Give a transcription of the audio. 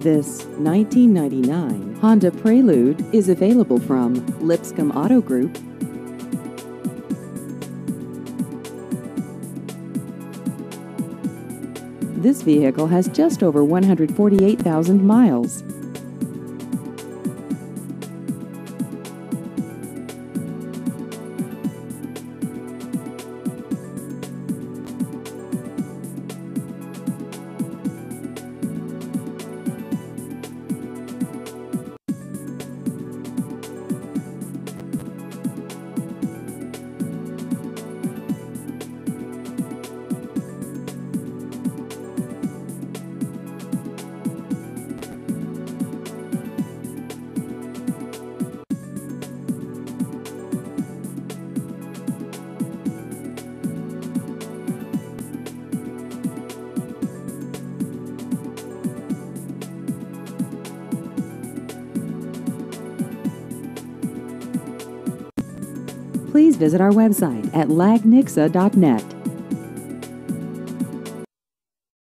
This 1999 Honda Prelude is available from Lipscomb Auto Group. This vehicle has just over 148,000 miles. Please visit our website at lagnixa.net.